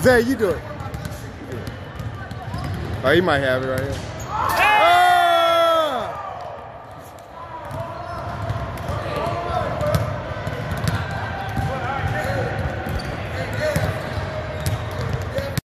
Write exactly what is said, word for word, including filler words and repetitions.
Zay, you do it. Oh, he might have it right here.